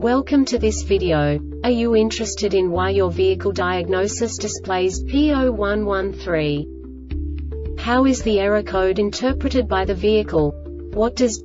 Welcome to this video. Are you interested in why your vehicle diagnosis displays P0113? How is the error code interpreted by the vehicle? What does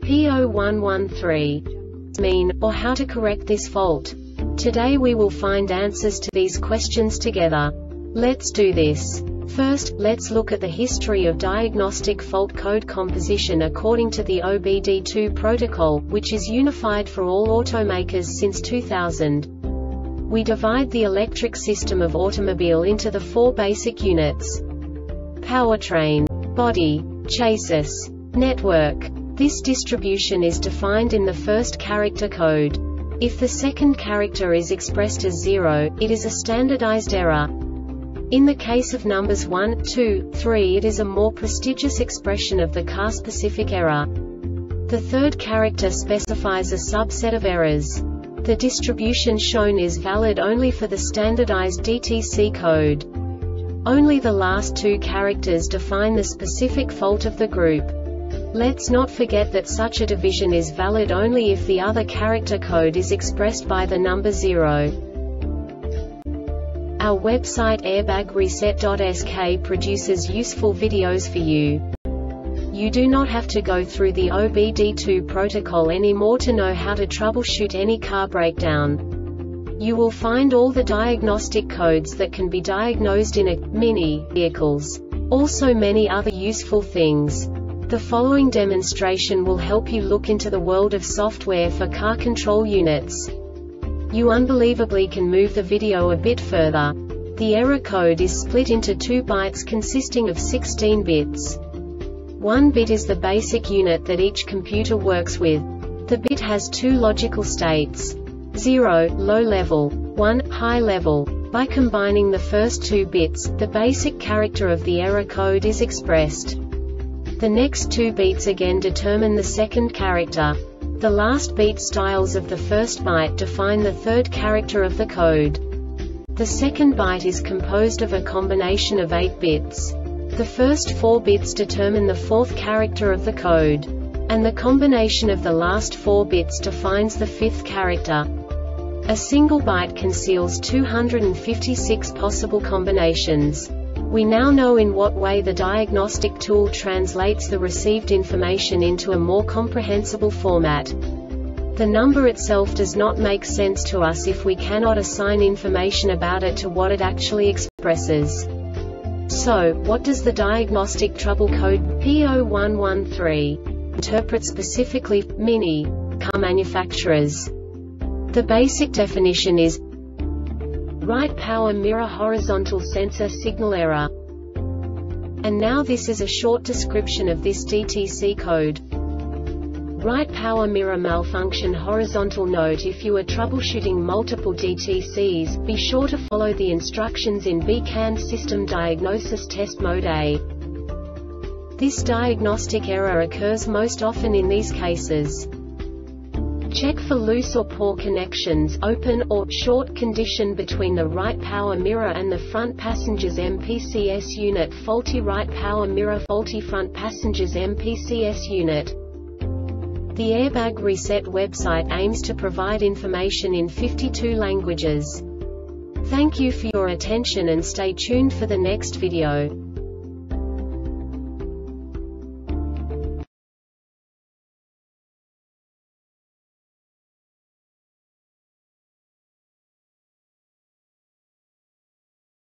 P0113 mean, or how to correct this fault? Today we will find answers to these questions together. Let's do this. First, let's look at the history of diagnostic fault code composition according to the OBD2 protocol, which is unified for all automakers since 2000. We divide the electric system of automobile into the four basic units: powertrain, body, chassis, network. This distribution is defined in the first character code. If the second character is expressed as 0, it is a standardized error. In the case of numbers 1, 2, 3, it is a more prestigious expression of the car-specific error. The third character specifies a subset of errors. The distribution shown is valid only for the standardized DTC code. Only the last two characters define the specific fault of the group. Let's not forget that such a division is valid only if the other character code is expressed by the number 0. Our website airbagreset.sk produces useful videos for you. You do not have to go through the OBD2 protocol anymore to know how to troubleshoot any car breakdown. You will find all the diagnostic codes that can be diagnosed in mini vehicles. Also many other useful things. The following demonstration will help you look into the world of software for car control units. You unbelievably can move the video a bit further. The error code is split into 2 bytes consisting of 16 bits. 1 bit is the basic unit that each computer works with. The bit has 2 logical states: 0, low level, 1, high level. By combining the first 2 bits, the basic character of the error code is expressed. The next 2 beats again determine the second character. The last beat styles of the first byte define the third character of the code. The second byte is composed of a combination of 8 bits. The first 4 bits determine the fourth character of the code. And the combination of the last 4 bits defines the fifth character. A single byte conceals 256 possible combinations. We now know in what way the diagnostic tool translates the received information into a more comprehensible format. The number itself does not make sense to us if we cannot assign information about it to what it actually expresses. So, what does the diagnostic trouble code P0113 interpret specifically for mini car manufacturers? The basic definition is right power mirror horizontal sensor signal error. And now this is a short description of this DTC code. Right power mirror malfunction horizontal. Note: if you are troubleshooting multiple DTCs, be sure to follow the instructions in BCAN System Diagnosis Test Mode A. This diagnostic error occurs most often in these cases: check for loose or poor connections, open or short condition between the right power mirror and the front passenger's MPCS unit, faulty right power mirror, faulty front passenger's MPCS unit. The Airbag Reset website aims to provide information in 52 languages. Thank you for your attention and stay tuned for the next video.